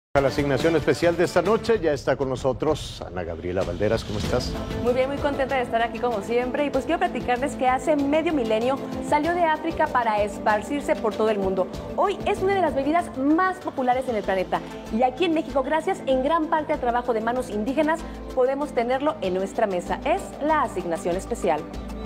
A la asignación especial de esta noche ya está con nosotros Ana Gabriela Valderas. ¿Cómo estás? Muy bien, muy contenta de estar aquí como siempre. Y pues quiero platicarles que hace medio milenio salió de África para esparcirse por todo el mundo. Hoy es una de las bebidas más populares en el planeta. Y aquí en México, gracias en gran parte al trabajo de manos indígenas, podemos tenerlo en nuestra mesa. Es la asignación especial.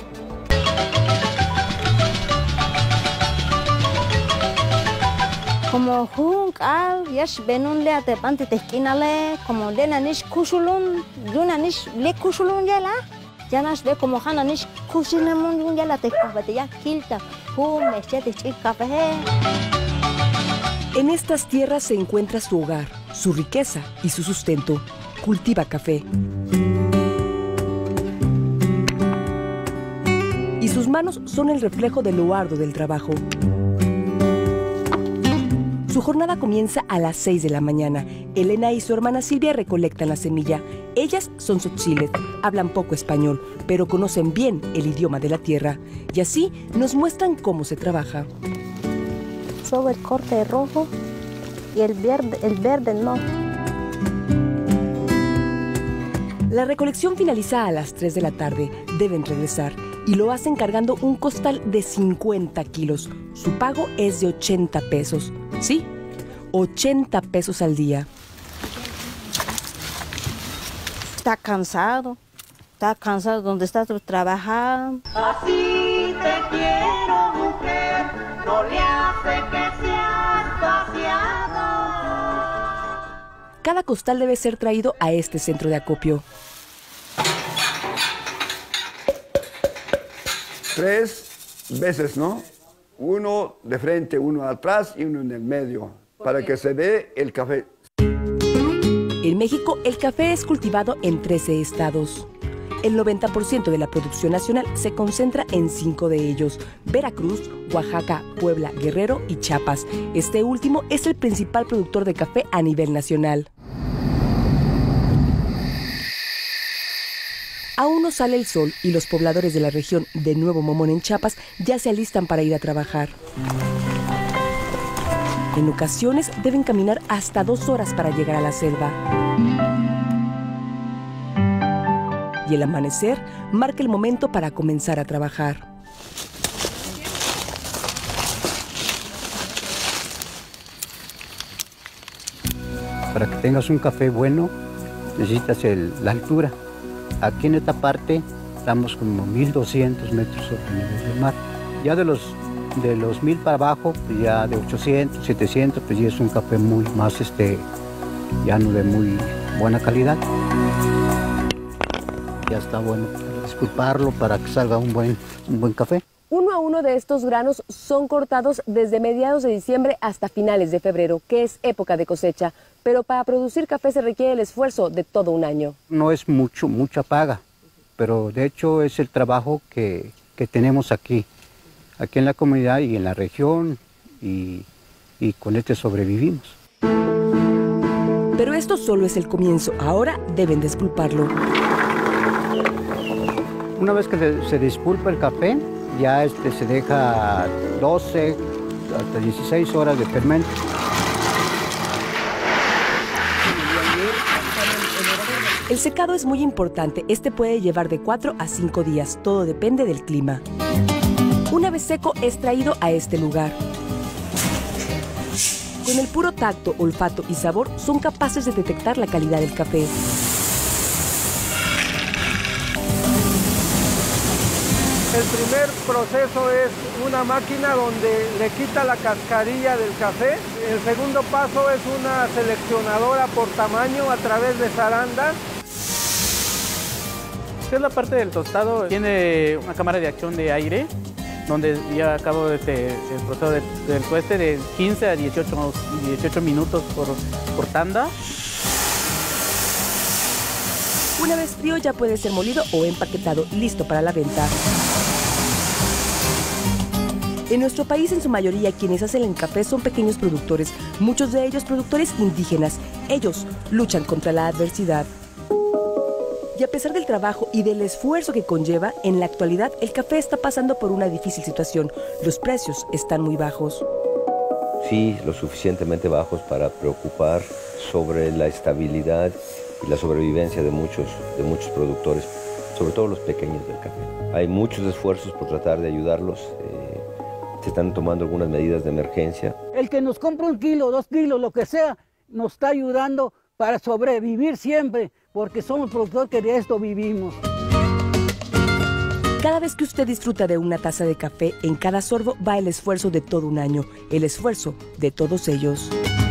Como hung al yash benun le atepante tesquinale como de nanish kushulun yunanish le kushulun yala yanas de como hananish kushinamun yala te ya kilta me chete café. En estas tierras se encuentra su hogar, su riqueza y su sustento. Cultiva café. Y sus manos son el reflejo de lo arduo del trabajo. Su jornada comienza a las 6 de la mañana. Elena y su hermana Silvia recolectan la semilla. Ellas son tzotziles, hablan poco español, pero conocen bien el idioma de la tierra. Y así nos muestran cómo se trabaja. Sobre el corte rojo y el verde no. La recolección finaliza a las 3 de la tarde. Deben regresar y lo hacen cargando un costal de 50 kilos. Su pago es de 80 pesos. Sí, 80 pesos al día. Está cansado donde está trabajando. Así te quiero, mujer, no le hace que seas vaciado. Cada costal debe ser traído a este centro de acopio. 3 veces, ¿no? Uno de frente, uno atrás y uno en el medio, para que se dé el café. En México, el café es cultivado en 13 estados. El 90% de la producción nacional se concentra en 5 de ellos: Veracruz, Oaxaca, Puebla, Guerrero y Chiapas. Este último es el principal productor de café a nivel nacional. Aún no sale el sol y los pobladores de la región de Nuevo Momón en Chiapas ya se alistan para ir a trabajar. En ocasiones deben caminar hasta 2 horas para llegar a la selva. Y el amanecer marca el momento para comenzar a trabajar. Para que tengas un café bueno, necesitas la altura. Aquí en esta parte estamos como 1200 metros sobre el nivel del mar. Ya de los 1000 para abajo, pues ya de 800, 700, pues ya es un café muy más llano, de muy buena calidad. Ya está bueno disculparlo para que salga un buen café. Uno a uno de estos granos son cortados desde mediados de diciembre hasta finales de febrero, que es época de cosecha. Pero para producir café se requiere el esfuerzo de todo un año. No es mucha paga, pero de hecho es el trabajo que tenemos aquí en la comunidad y en la región, y con este sobrevivimos. Pero esto solo es el comienzo. Ahora deben despulparlo. Una vez que se despulpa el café, ya se deja 12 hasta 16 horas de fermento. El secado es muy importante. Este puede llevar de 4 a 5 días. Todo depende del clima. Una vez seco, es traído a este lugar. Con el puro tacto, olfato y sabor, son capaces de detectar la calidad del café. El primer proceso es una máquina donde le quita la cascarilla del café. El segundo paso es una seleccionadora por tamaño a través de zarandas. Esta es la parte del tostado. Tiene una cámara de acción de aire, donde ya acabo el proceso del tueste de 15 a 18 minutos por tanda. Una vez frío ya puede ser molido o empaquetado, listo para la venta. En nuestro país, en su mayoría, quienes hacen el café son pequeños productores, muchos de ellos productores indígenas. Ellos luchan contra la adversidad. Y a pesar del trabajo y del esfuerzo que conlleva, en la actualidad el café está pasando por una difícil situación. Los precios están muy bajos. Sí, lo suficientemente bajos para preocupar sobre la estabilidad y la sobrevivencia de muchos productores, sobre todo los pequeños del café. Hay muchos esfuerzos por tratar de ayudarlos. Se están tomando algunas medidas de emergencia. El que nos compra 1 kilo, 2 kilos, lo que sea, nos está ayudando para sobrevivir siempre, porque somos productores que de esto vivimos. Cada vez que usted disfruta de una taza de café, en cada sorbo va el esfuerzo de todo un año, el esfuerzo de todos ellos.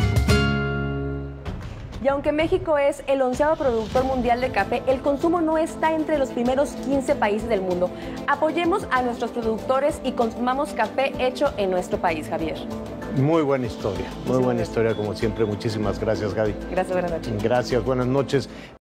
Y aunque México es el 11º productor mundial de café, el consumo no está entre los primeros 15 países del mundo. Apoyemos a nuestros productores y consumamos café hecho en nuestro país, Javier. Muy buena historia, muy buena historia como siempre. Muchísimas gracias, Gaby. Gracias, buenas noches. Gracias, buenas noches.